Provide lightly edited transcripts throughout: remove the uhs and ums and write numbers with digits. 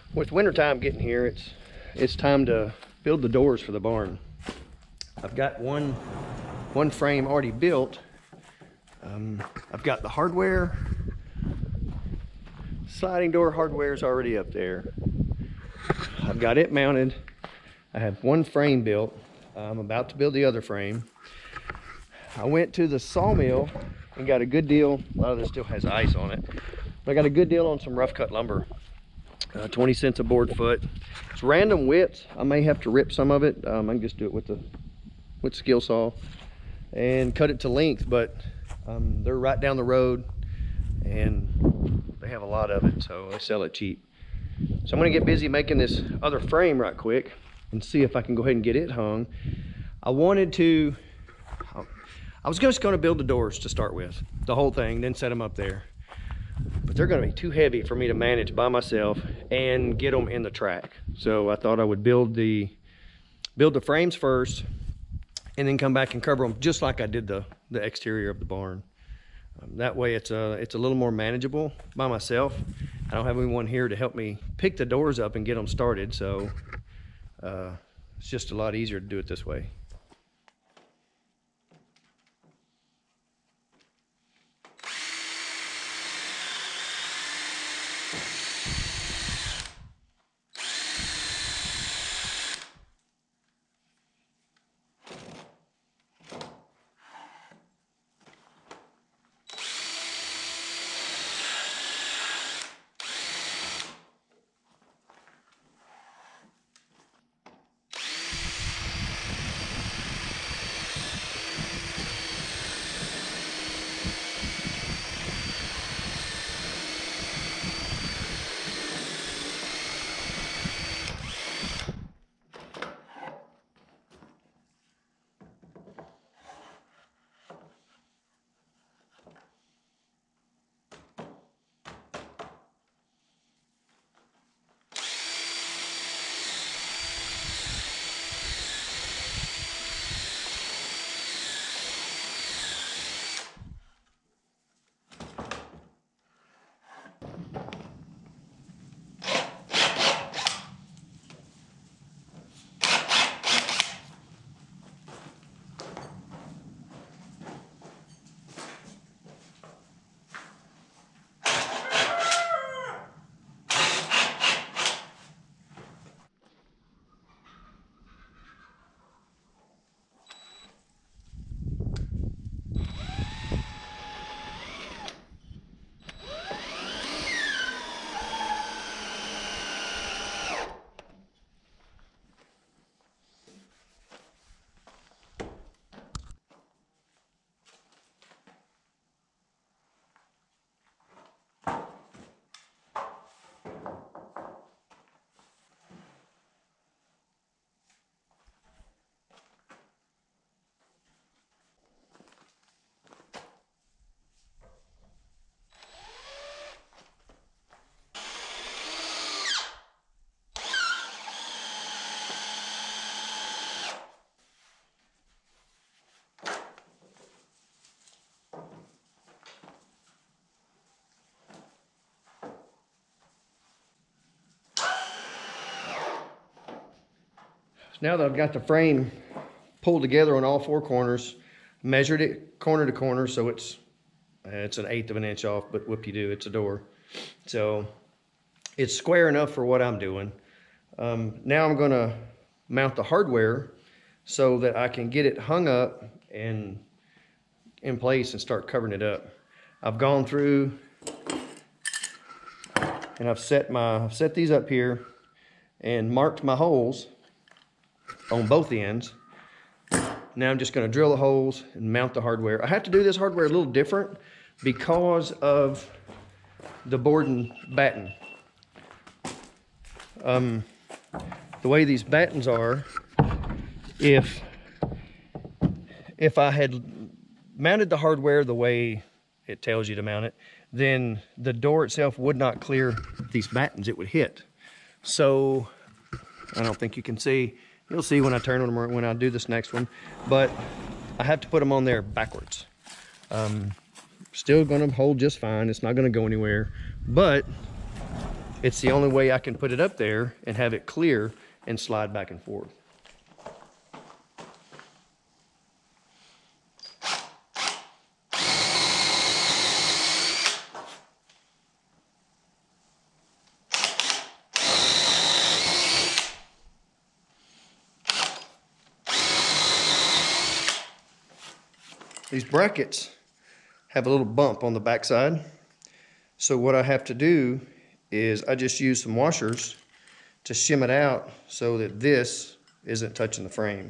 With wintertime getting here, it's time to build the doors for the barn. I've got one frame already built. I've got the hardware. Sliding door hardware is already up there. I've got it mounted. I have one frame built. I'm about to build the other frame. I went to the sawmill and got a good deal. A lot of this still has ice on it. But I got a good deal on some rough cut lumber. 20 cents a board foot. It's random widths. I may have to rip some of it. I can just do it with the skill saw and cut it to length, but they're right down the road and they have a lot of it, so they sell it cheap. So I'm gonna get busy making this other frame right quick and see if I can go ahead and get it hung. I was just gonna build the doors to start with, the whole thing, then set them up there. But they're gonna be too heavy for me to manage by myself and get them in the track. So I thought I would build the frames first and then come back and cover them just like I did the exterior of the barn. That way it's a little more manageable by myself. I don't have anyone here to help me pick the doors up and get them started, so it's just a lot easier to do it this way. Now that I've got the frame pulled together on all four corners, measured it corner to corner, so it's an 1/8 of an inch off, but whoop-de-doo, it's a door. So it's square enough for what I'm doing. Now I'm gonna mount the hardware so that I can get it hung up and in place and start covering it up. I've gone through and I've set these up here and marked my holes on both ends. Now I'm just going to drill the holes and mount the hardware. I have to do this hardware a little different because of the board and batten. The way these battens are, if I had mounted the hardware the way it tells you to mount it, then the door itself would not clear these battens, it would hit. So I don't think you can see. You'll see when I turn them or when I do this next one, but I have to put them on there backwards. Still gonna hold just fine. It's not gonna go anywhere, but It's the only way I can put it up there and have it clear and slide back and forth. These brackets have a little bump on the backside. So what I have to do is I just use some washers to shim it out so that this isn't touching the frame.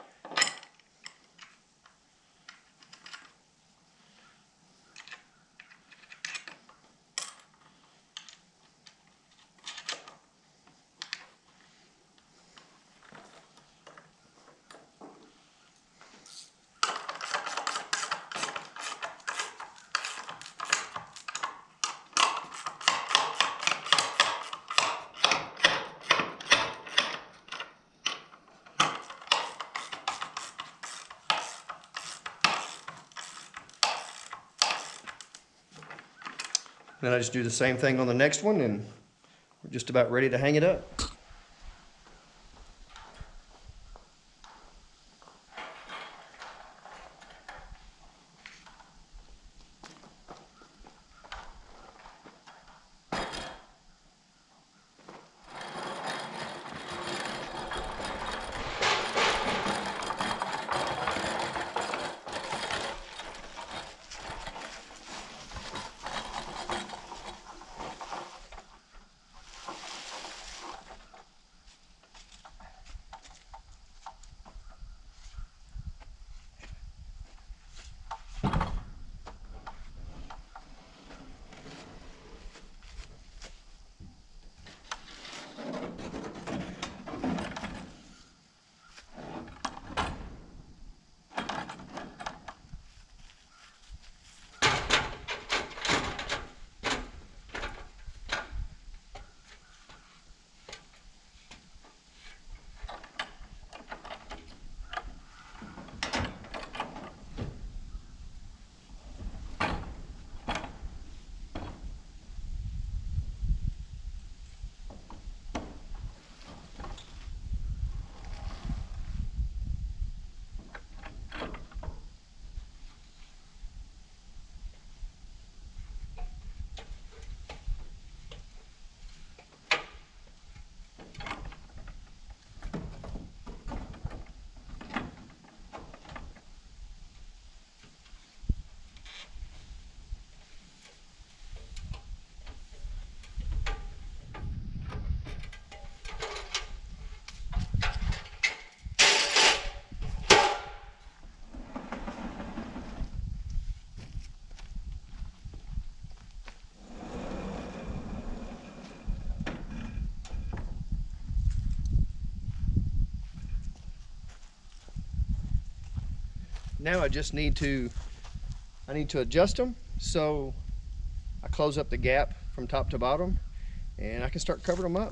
Then I just do the same thing on the next one, and we're just about ready to hang it up. Now I just need to adjust them so I close up the gap from top to bottom, and I can start covering them up.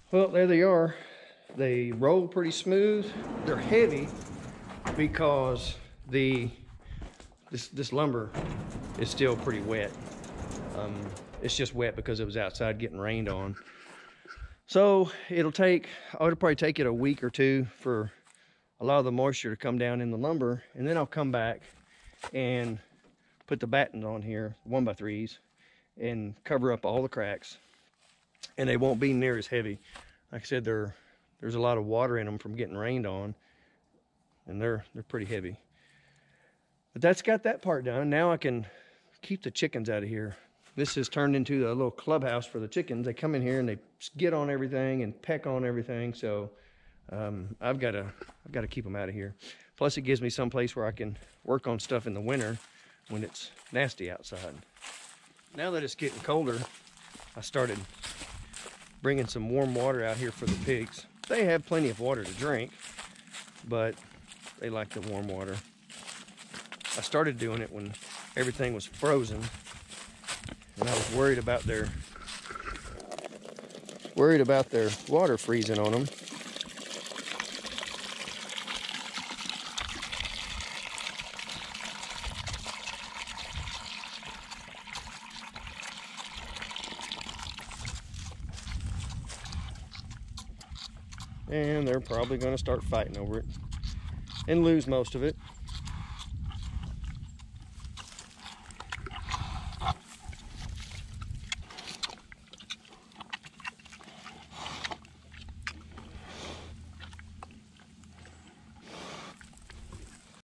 Well, there they are. They roll pretty smooth. They're heavy because this lumber is still pretty wet. It's just wet because it was outside getting rained on. So it'll probably take it a week or two for a lot of the moisture to come down in the lumber, and then I'll come back and put the battens on here, 1x3s, and cover up all the cracks, and they won't be near as heavy. Like I said, there's a lot of water in them from getting rained on, and they're pretty heavy. But that's got that part done. Now I can keep the chickens out of here. This has turned into a little clubhouse for the chickens. They come in here and they get on everything and peck on everything. So I've got to keep them out of here. Plus, it gives me some place where I can work on stuff in the winter when it's nasty outside. Now that it's getting colder, I started bringing some warm water out here for the pigs. They have plenty of water to drink, but they like the warm water. I started doing it when everything was frozen, and I was worried about their water freezing on them. And they're probably going to start fighting over it and lose most of it.